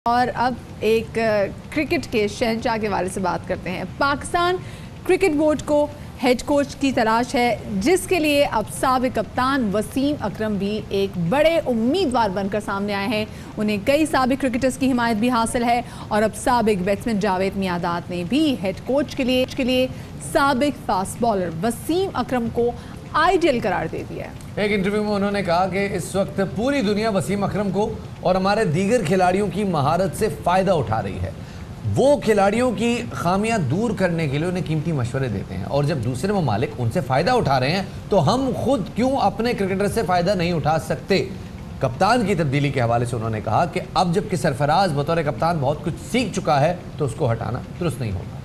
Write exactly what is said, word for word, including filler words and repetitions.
और अब एक क्रिकेट के शहंशाह के बारे से बात करते हैं। पाकिस्तान क्रिकेट बोर्ड को हेड कोच की तलाश है, जिसके लिए अब साबिक कप्तान वसीम अकरम भी एक बड़े उम्मीदवार बनकर सामने आए हैं। उन्हें कई साबिक क्रिकेटर्स की हिमायत भी हासिल है और अब साबिक बैट्समैन जावेद मियांदाद ने भी हेड कोच के लिए के लिए साबिक फास्ट बॉलर वसीम अकरम को आइडियल करार दे दिया है। एक इंटरव्यू में उन्होंने कहा कि इस वक्त पूरी दुनिया वसीम अकरम को और हमारे दीगर खिलाड़ियों की महारत से फ़ायदा उठा रही है। वो खिलाड़ियों की खामियां दूर करने के लिए उन्हें कीमती मशवरे देते हैं और जब दूसरे ममालिक उनसे फ़ायदा उठा रहे हैं तो हम खुद क्यों अपने क्रिकेटर से फ़ायदा नहीं उठा सकते। कप्तान की तब्दीली के हवाले से उन्होंने कहा कि अब जबकि सरफराज बतौर कप्तान बहुत कुछ सीख चुका है तो उसको हटाना दुरुस्त नहीं होगा।